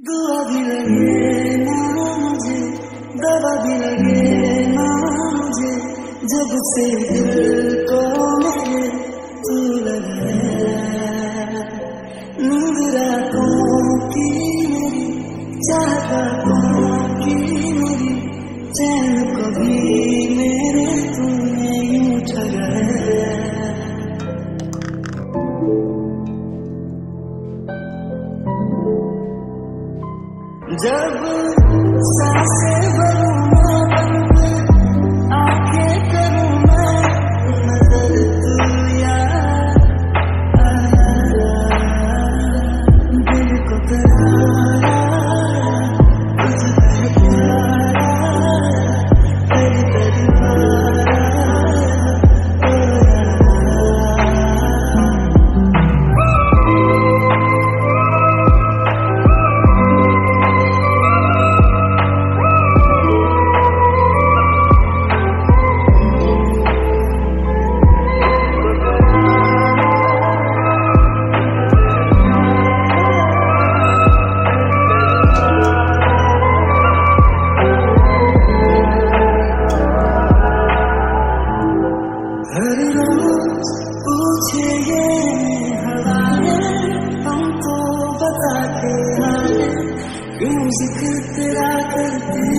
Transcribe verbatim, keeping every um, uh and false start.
दुआ भी लगे ना मुझे, दवा भी लगे ना मुझे, जब से दिल को मेरे तू लगे। नींद रातों की मेरी, चाहतों की मेरी, चैन को भी मेरे तूने यूं ठगाया। जब सांसें भरूं मैं बंद, आंखें करूं मैं नजर तू यार, दिल को करारा तुझ पे प्यारा, तेरी तेरी प्यारा। हर रोज पूछे ये हवाएं, हमको बताते हैं क्यों जिक्र तेरा करते